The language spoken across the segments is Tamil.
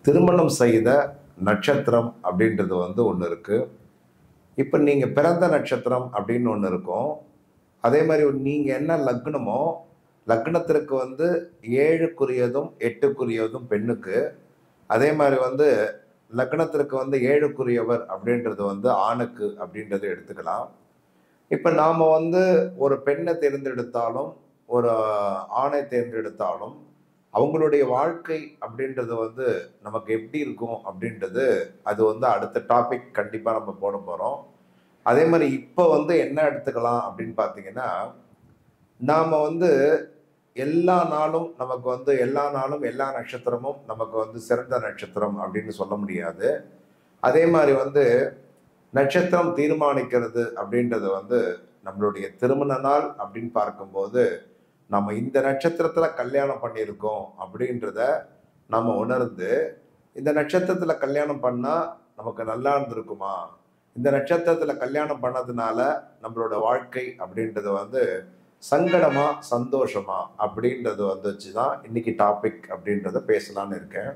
திருமணம் செய்த நட்சத்திரம் அப்படின்றது ஒன்று இருக்குது. இப்போ நீங்கள் பிறந்த நட்சத்திரம் அப்படின்னு ஒன்று இருக்கும். அதே மாதிரி நீங்கள் என்ன லக்னமோ, லக்னத்திற்கு 7க்குரியதும் 8க்குரியதும் பெண்ணுக்கு. அதே மாதிரி லக்னத்திற்கு 7க்குரியவர் அப்படின்றது ஆணுக்கு அப்படின்றத எடுத்துக்கலாம். இப்போ நாம் ஒரு பெண்ணை தேர்ந்தெடுத்தாலும் ஒரு ஆணை தேர்ந்தெடுத்தாலும் அவங்களுடைய வாழ்க்கை அப்படின்றது நமக்கு எப்படி இருக்கும் அப்படின்றது அது அடுத்த டாபிக் கண்டிப்பாக நம்ம போட போகிறோம். அதே மாதிரி இப்போ என்ன எடுத்துக்கலாம் அப்படின்னு பார்த்தீங்கன்னா, நாம் எல்லா நாளும் நமக்கு எல்லா நாளும் எல்லா நட்சத்திரமும் நமக்கு சிறந்த நட்சத்திரம் அப்படின்னு சொல்ல முடியாது. அதே மாதிரி நட்சத்திரம் தீர்மானிக்கிறது அப்படின்றது நம்மளுடைய திருமண நாள் அப்படின்னு பார்க்கும்போது நம்ம இந்த நட்சத்திரத்தில் கல்யாணம் பண்ணியிருக்கோம் அப்படின்றத நம்ம உணர்ந்து, இந்த நட்சத்திரத்தில் கல்யாணம் பண்ணால் நமக்கு நல்லா இருந்திருக்குமா, இந்த நட்சத்திரத்தில் கல்யாணம் பண்ணதுனால நம்மளோட வாழ்க்கை அப்படின்றது சங்கடமா சந்தோஷமா அப்படின்றது வச்சு தான் இன்னைக்கு டாபிக் அப்படின்றத பேசலான்னு இருக்கேன்.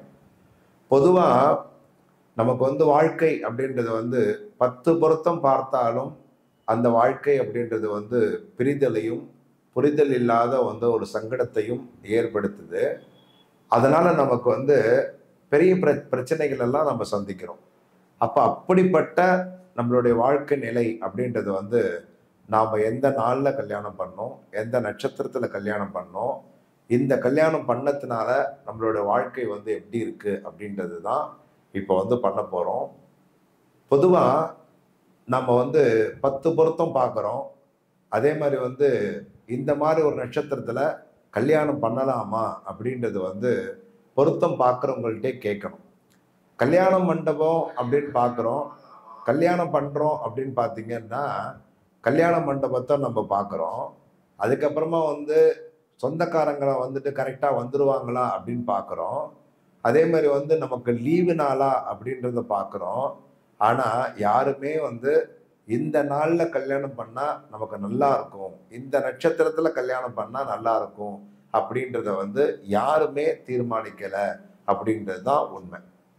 பொதுவாக நமக்கு வாழ்க்கை அப்படின்றது 10 பொருத்தம் பார்த்தாலும் அந்த வாழ்க்கை அப்படின்றது பிரிதலையும் புரிதல் இல்லாத ஒரு சங்கடத்தையும் ஏற்படுத்துது. அதனால நமக்கு பெரிய பிரச்சனைகள் எல்லாம் நம்ம சந்திக்கிறோம். அப்போ அப்படிப்பட்ட நம்மளுடைய வாழ்க்கை நிலை அப்படின்றது நாம் எந்த நாளில் கல்யாணம் பண்ணோம், எந்த நட்சத்திரத்தில் கல்யாணம் பண்ணோம், இந்த கல்யாணம் பண்ணதுனால நம்மளோட வாழ்க்கை எப்படி இருக்குது அப்படின்றது தான் இப்போ பண்ண போகிறோம். பொதுவாக நம்ம 10 பொருத்தம் பார்க்குறோம். அதே மாதிரி இந்த மாதிரி ஒரு நட்சத்திரத்தில் கல்யாணம் பண்ணலாமா அப்படின்றது பொருத்தம் பார்க்குறவங்கள்ட்டே கேட்கணும். கல்யாண மண்டபம் அப்படின்னு பார்க்குறோம், கல்யாணம் பண்ணுறோம் அப்படின்னு பார்த்தீங்கன்னா கல்யாண மண்டபத்தை நம்ம பார்க்குறோம். அதுக்கப்புறமா சொந்தக்காரங்களை கரெக்டாக வந்துடுவாங்களா அப்படின்னு பார்க்குறோம். அதே மாதிரி நமக்கு லீவு நாளா அப்படின்றத பார்க்குறோம். ஆனால் யாருமே இந்த நாளில் கல்யாணம் பண்ணால் நமக்கு நல்லா இருக்கும், இந்த நட்சத்திரத்தில் கல்யாணம் பண்ணால் நல்லா இருக்கும் அப்படின்றத யாருமே தீர்மானிக்கலை அப்படின்றது தான் உண்மை.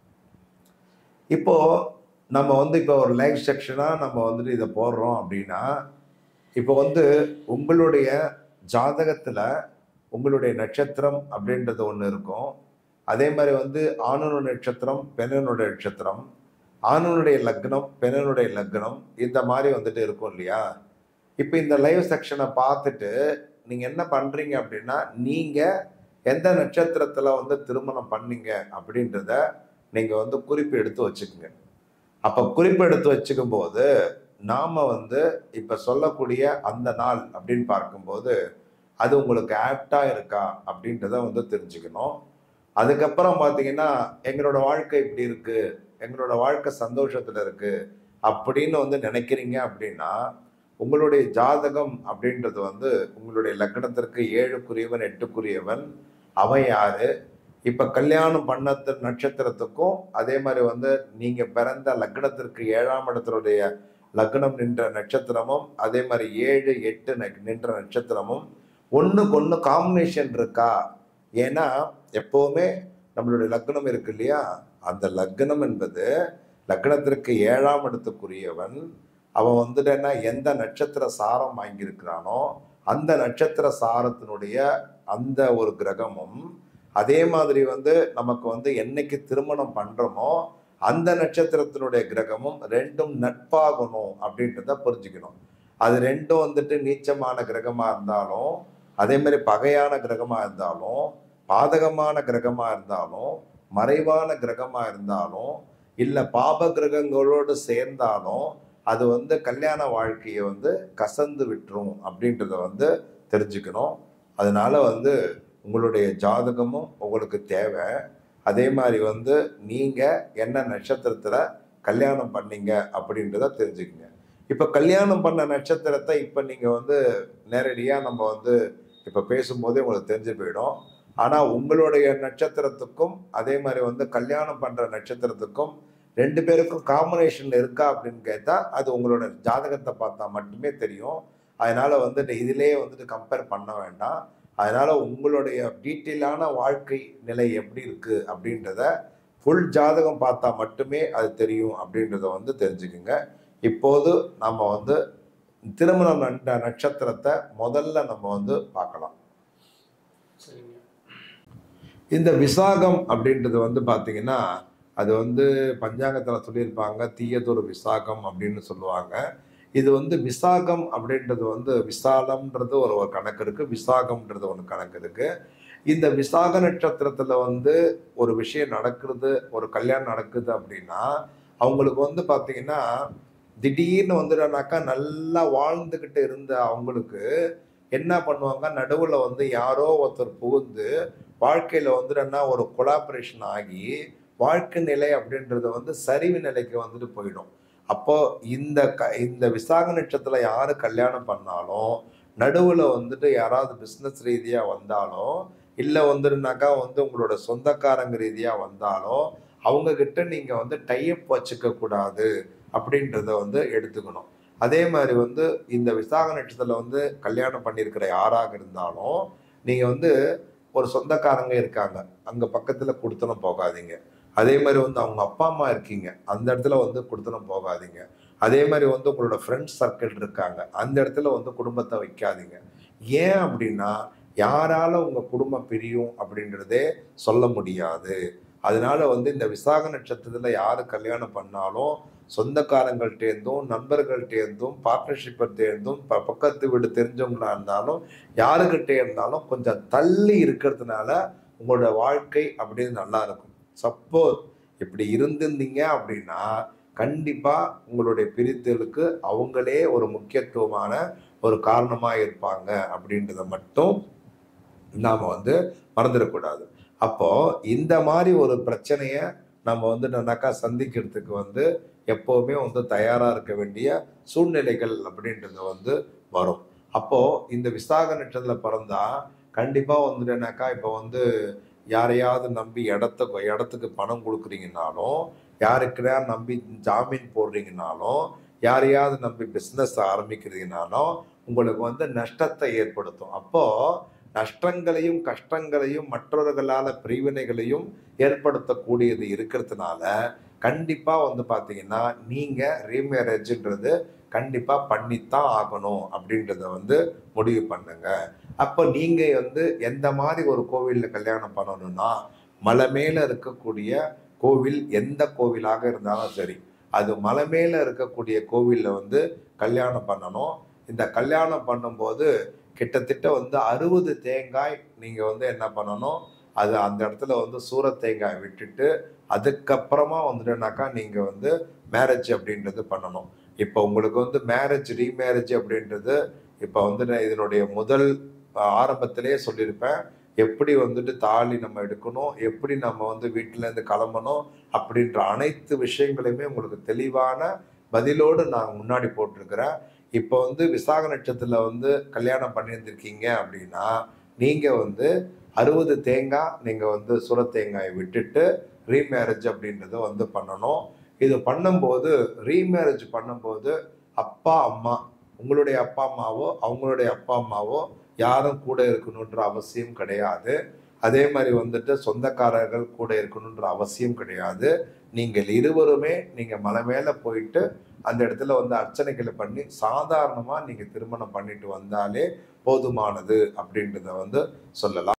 இப்போ நம்ம இப்போ ஒரு லைவ் செக்ஷனாக நம்ம இதை போடுறோம் அப்படின்னா, இப்போ உங்களுடைய ஜாதகத்தில் உங்களுடைய நட்சத்திரம் அப்படின்றது ஒன்று இருக்கும். அதே மாதிரி ஆணுடைய நட்சத்திரம், பெண்ணுடைய நட்சத்திரம், ஆணுடைய லக்னம், பெண்ணுடைய லக்னம், இந்த மாதிரி இருக்கும் இல்லையா. இப்போ இந்த லைவ் செக்ஷனை பார்த்துட்டு நீங்கள் என்ன பண்ணுறீங்க அப்படின்னா, நீங்கள் எந்த நட்சத்திரத்தில் திருமணம் பண்ணீங்க அப்படின்றத நீங்கள் குறிப்பு எடுத்து வச்சுக்கோங்க. அப்போ குறிப்பு எடுத்து வச்சுக்கும் போது நாம் இப்போ சொல்லக்கூடிய அந்த நாள் அப்படின்னு பார்க்கும்போது அது உங்களுக்கு ஆப்டாக இருக்கா அப்படின்றத தெரிஞ்சுக்கணும். அதுக்கப்புறம் பார்த்தீங்கன்னா, எங்களோட வாழ்க்கை இப்படி இருக்குது, எங்களோட வாழ்க்கை சந்தோஷத்தில் இருக்குது அப்படின்னு நினைக்கிறீங்க அப்படின்னா, உங்களுடைய ஜாதகம் அப்படின்றது உங்களுடைய லக்னத்திற்கு 7க்குரியவன் 8க்குரியவன் அவன் யாரு, இப்போ கல்யாணம் பண்ண நட்சத்திரத்துக்கும் அதே மாதிரி நீங்கள் பிறந்த லக்னத்திற்கு 7ஆம் இடத்தினுடைய லக்னம் நின்ற நட்சத்திரமும் அதே மாதிரி 7, 8 நின்ற நட்சத்திரமும் ஒன்றுக்கு ஒன்று காம்பினேஷன் இருக்கா. ஏன்னா எப்போவுமே நம்மளுடைய லக்னம் இருக்கு இல்லையா, அந்த லக்னம் என்பது லக்னத்திற்கு 7ஆம் இடத்துக்குரியவன் அவன் என்ன எந்த நட்சத்திர சாரம் வாங்கியிருக்கிறானோ அந்த நட்சத்திர சாரத்தினுடைய அந்த ஒரு கிரகமும், அதே மாதிரி நமக்கு என்னைக்கு திருமணம் பண்ணுறோமோ அந்த நட்சத்திரத்தினுடைய கிரகமும் ரெண்டும் நட்பாகணும் அப்படின்றத புரிஞ்சுக்கணும். அது ரெண்டும் நீச்சமான கிரகமாக இருந்தாலும், அதே மாதிரி பகையான கிரகமாக இருந்தாலும், பாதகமான கிரகமாக இருந்தாலும், மறைவான கிரகமாக இருந்தாலும், இல்லை பாப கிரகங்களோடு சேர்ந்தாலும் அது கல்யாண வாழ்க்கையை கசந்து விட்டுரும் அப்படின்றத தெரிஞ்சுக்கணும். அதனால உங்களுடைய ஜாதகமும் உங்களுக்கு தேவை. அதே மாதிரி நீங்கள் என்ன நட்சத்திரத்தில் கல்யாணம் பண்ணீங்க அப்படின்றத தெரிஞ்சுக்கங்க. இப்போ கல்யாணம் பண்ண நட்சத்திரத்தை இப்போ நீங்கள் நேரடியாக நம்ம இப்போ பேசும்போதே உங்களுக்கு தெரிஞ்சு போயிடும். ஆனால் உங்களுடைய நட்சத்திரத்துக்கும் அதே மாதிரி கல்யாணம் பண்ணுற நட்சத்திரத்துக்கும் 2 பேருக்கும் காம்பினேஷன் இருக்கா அப்படின்னு கேட்டால் அது உங்களோட ஜாதகத்தை பார்த்தா மட்டுமே தெரியும். அதனால் இதிலே கம்பேர் பண்ண வேண்டாம். அதனால் உங்களுடைய டீட்டெயிலான வாழ்க்கை நிலை எப்படி இருக்குது அப்படின்றத ஃபுல் ஜாதகம் பார்த்தா மட்டுமே அது தெரியும் அப்படின்றத வந்து தெரிஞ்சுக்குங்க. இப்போது நம்ம வந்து திருமணம் நட்சத்திரத்தை முதல்ல நம்ம வந்து பார்க்கலாம். இந்த விசாகம் அப்படின்றது வந்து பார்த்தீங்கன்னா, அது வந்து பஞ்சாங்கத்தில் சொல்லியிருப்பாங்க, தீயதொரு விசாகம் அப்படின்னு சொல்லுவாங்க. இது வந்து விசாகம் அப்படின்றது வந்து விசாலம்ன்றது ஒரு கணக்கு இருக்கு, விசாகம்ன்றது ஒன்று கணக்கு இருக்கு. இந்த விசாக நட்சத்திரத்தில் வந்து ஒரு விஷயம் நடக்குது, ஒரு கல்யாணம் நடக்குது அப்படின்னா, அவங்களுக்கு வந்து பார்த்தீங்கன்னா, திடீர்னு வந்துட்டானாக்கா நல்லா வாழ்ந்துக்கிட்டு இருந்த அவங்களுக்கு என்ன பண்ணுவாங்க, நடுவில் வந்து யாரோ ஒருத்தர் புகுந்து வாழ்க்கையில் வந்துட்டன்னா ஒரு கொலாபரேஷன் ஆகி வாழ்க்கை நிலை அப்படின்றது வந்து சரிவு நிலைக்கு வந்துட்டு போயிடும். அப்போ இந்த விசாக நட்சத்திரத்தில் யாரு கல்யாணம் பண்ணாலும் நடுவில் வந்துட்டு யாராவது பிஸ்னஸ் ரீதியாக வந்தாலும் இல்லை வந்துட்டுனாக்கா வந்து உங்களோட சொந்தக்காரங்க ரீதியாக வந்தாலும் அவங்க கிட்ட நீங்கள் வந்து டைப் வச்சுக்க கூடாது அப்படின்றத வந்து எடுத்துக்கணும். அதே மாதிரி வந்து இந்த விசாக நட்சத்திரத்தில் வந்து கல்யாணம் பண்ணியிருக்கிற யாராக இருந்தாலும் நீங்கள் வந்து ஒரு சொந்தக்காரங்க இருக்காங்க, அங்கே பக்கத்தில் கொடுத்தனும் போகாதீங்க. அதே மாதிரி வந்து அவங்க அப்பா அம்மா இருக்கீங்க, அந்த இடத்துல வந்து கொடுத்தனும் போகாதீங்க. அதே மாதிரி வந்து உங்களோட ஃப்ரெண்ட்ஸ் சர்க்கிள் இருக்காங்க, அந்த இடத்துல வந்து குடும்பத்தை வைக்காதீங்க. ஏன் அப்படின்னா யாரால உங்க குடும்பம் பிரியும் அப்படின்றதே சொல்ல முடியாது. அதனால வந்து இந்த விசாக நட்சத்திரத்துல யாரு கல்யாணம் பண்ணாலும் சொந்தக்காரங்கள்டேருந்தும் நண்பர்கள்டேருந்தும் பார்ட்னர்ஷிப்டேருந்தும் பக்கத்து வீடு தெரிஞ்சவங்களா இருந்தாலும் யாருக்கிட்டே இருந்தாலும் கொஞ்சம் தள்ளி இருக்கிறதுனால உங்களோட வாழ்க்கை அப்படின்னு நல்லா இருக்கும். சப்போஸ் இப்படி இருந்திருந்தீங்க அப்படின்னா கண்டிப்பா உங்களுடைய பிரித்தலுக்கு அவங்களே ஒரு முக்கியத்துவமான ஒரு காரணமா இருப்பாங்க அப்படின்றத மட்டும் நாம வந்து மறந்துடக்கூடாது. அப்போ இந்த மாதிரி ஒரு பிரச்சனைய நம்ம வந்து நன்னாக்கா சந்திக்கிறதுக்கு வந்து எப்பவுமே வந்து தயாரா இருக்க வேண்டிய சூழ்நிலைகள் அப்படின்றது வந்து வரும். அப்போ இந்த விசாக நட்சத்திரத்துல பிறந்தா கண்டிப்பா வந்துட்டுனாக்கா இப்போ வந்து யாரையாவது நம்பி இடத்துக்கு பணம் கொடுக்குறீங்கனாலும், யாருக்கையா நம்பி ஜாமீன் போடுறீங்கனாலும், யாரையாவது நம்பி பிஸ்னஸ் ஆரம்பிக்கிறீங்கனாலும் உங்களுக்கு வந்து நஷ்டத்தை ஏற்படுத்தும். அப்போ நஷ்டங்களையும் கஷ்டங்களையும் மற்றவர்களால பிரிவினைகளையும் ஏற்படுத்தக்கூடியது இருக்கிறதுனால கண்டிப்பா வந்து பார்த்தீங்கன்னா நீங்க ரீமேரேஜ்ன்றது கண்டிப்பா பண்ணித்தான் ஆகணும் அப்படின்றத வந்து முடிவு பண்ணுங்க. அப்போ நீங்க வந்து எந்த மாதிரி ஒரு கோவில்ல கல்யாணம் பண்ணணும்னா மலை மேல இருக்கக்கூடிய கோவில், எந்த கோவிலாக இருந்தாலும் சரி, அது மலை மேல இருக்கக்கூடிய கோவில்ல வந்து கல்யாணம் பண்ணணும். இந்த கல்யாணம் பண்ணும்போது கிட்டத்தட்ட வந்து 60 தேங்காய் நீங்க வந்து என்ன பண்ணணும், அது அந்த இடத்துல வந்து சூர தேங்காய் விட்டுட்டு அதுக்கப்புறமா வந்துட்டுனாக்கா நீங்க வந்து மேரேஜ் அப்படின்றது பண்ணணும். இப்போ உங்களுக்கு வந்து மேரேஜ் ரீமேரேஜ் அப்படின்றது இப்போ வந்து நான் இதனுடைய முதல் ஆரம்பத்திலேயே சொல்லியிருப்பேன். எப்படி வந்துட்டு தாலி நம்ம எடுக்கணும், எப்படி நம்ம வந்து வீட்டிலேருந்து கிளம்பணும் அப்படின்ற அனைத்து விஷயங்களையுமே உங்களுக்கு தெளிவான பதிலோடு நான் முன்னாடி போட்டிருக்கிறேன். இப்போ வந்து விசாக நட்சத்திரத்தில் வந்து கல்யாணம் பண்ணியிருந்திருக்கீங்க அப்படின்னா நீங்கள் வந்து 60 தேங்காய் நீங்கள் வந்து சுர தேங்காயை விட்டுட்டு ரீமேரேஜ் அப்படின்றத வந்து பண்ணணும். இது பண்ணும்போது ரீமேரேஜ் பண்ணும்போது அப்பா அம்மா, உங்களுடைய அப்பா அம்மாவோ அவங்களுடைய அப்பா அம்மாவோ யாரும் கூட இருக்கணுன்ற அவசியம் கிடையாது. அதே மாதிரி வந்துட்டு சொந்தக்காரர்கள் கூட இருக்கணுன்ற அவசியம் கிடையாது. நீங்கள் இருவருமே நீங்கள் மலை மேலே போயிட்டு அந்த இடத்துல வந்து அர்ச்சனைகளை பண்ணி சாதாரணமாக நீங்கள் திருமணம் பண்ணிட்டு வந்தாலே போதுமானது அப்படின்றத வந்து சொல்லலாம்.